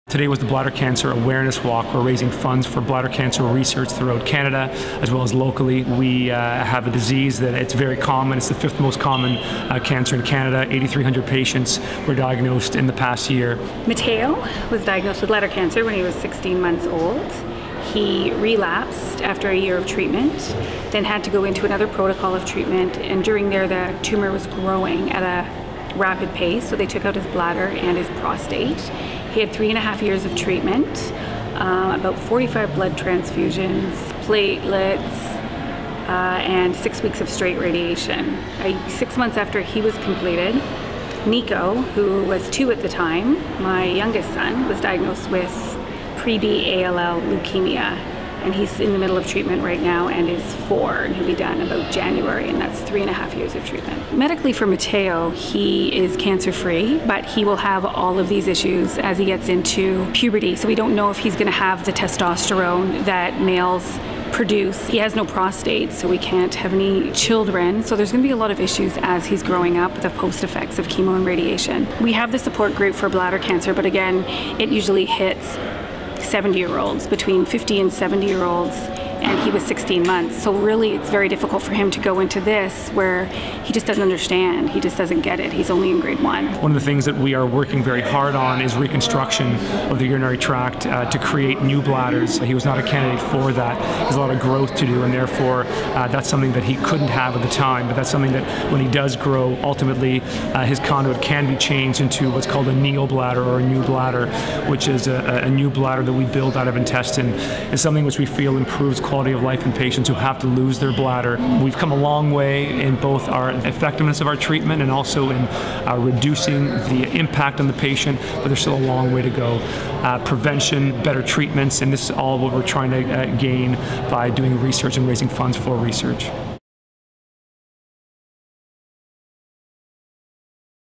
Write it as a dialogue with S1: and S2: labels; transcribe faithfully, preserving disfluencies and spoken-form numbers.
S1: Today was the Bladder Cancer Awareness Walk. We're raising funds for bladder cancer research throughout Canada, as well as locally. We uh, have a disease that it's very common. It's the fifth most common uh, cancer in Canada. eight thousand three hundred patients were diagnosed in the past year.
S2: Mateo was diagnosed with bladder cancer when he was sixteen months old. He relapsed after a year of treatment, then had to go into another protocol of treatment, and during there the tumor was growing at a rapid pace, so they took out his bladder and his prostate. He had three and a half years of treatment, uh, about forty-five blood transfusions, platelets, uh, and six weeks of straight radiation. Uh, six months after he was completed, Nico, who was two at the time, my youngest son, was diagnosed with pre-B A L L leukemia, and he's in the middle of treatment right now and is four, and he'll be done about January, and that's three and a half years of treatment. Medically for Mateo, he is cancer-free, but he will have all of these issues as he gets into puberty, so we don't know if he's going to have the testosterone that males produce. He has no prostate, so we can't have any children, so there's going to be a lot of issues as he's growing up, the post-effects of chemo and radiation. We have the support group for bladder cancer, but again, it usually hits seventy year olds, between fifty and seventy year olds, and he was sixteen months. So really it's very difficult for him to go into this where he just doesn't understand, he just doesn't get it, he's only in grade one.
S1: One of the things that we are working very hard on is reconstruction of the urinary tract uh, to create new bladders. He was not a candidate for that. There's a lot of growth to do, and therefore uh, that's something that he couldn't have at the time, but that's something that when he does grow, ultimately uh, his conduit can be changed into what's called a neobladder or a new bladder, which is a, a new bladder that we build out of intestine. It's something which we feel improves quality of life in patients who have to lose their bladder. We've come a long way in both our effectiveness of our treatment and also in uh, reducing the impact on the patient, but there's still a long way to go. Uh, prevention, better treatments, and this is all what we're trying to uh, gain by doing research and raising funds for research.